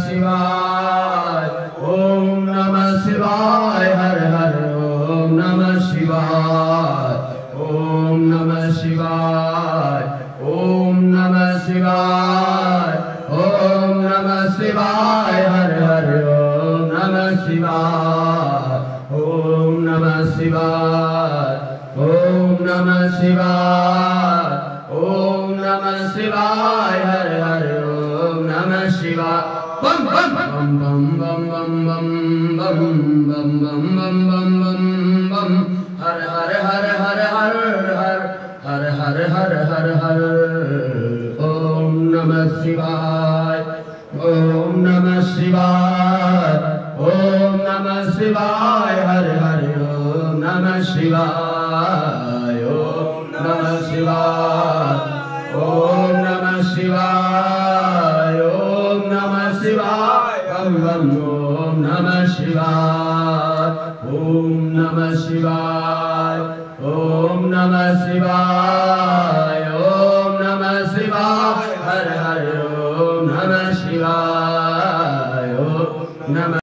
शिवाय, ओम नमः शिवाय, हर हर ओम नमः शिवाय, ओम नमः शिवाय, ओम नमः शिवाय, ओम नमः शिवाय, हर हर ओम नमः शिवाय, ओम नमः शिवाय, ओम नमः शिवाय, ओम नमः शिवाय, हर हर ओम नमः शिवाय। बम बम बम बम बम बम बम बम बम बम बम बम बम, हर हर हर हर हर हर हर हर हर हर ओम नमः शिवाय, ओम नमः शिवाय, ओम नमः शिवाय, हर हर ओम नमः शिवाय, ओम नमः शिवाय, ओम नमः शिवाय, ओम नमः शिवाय, बम बम ओम नमः शिवाय, ओम नमः शिवाय, ओम नमः शिवाय, ओम नमः शिवाय, हर हर ओम नमः शिवाय, ओम नमः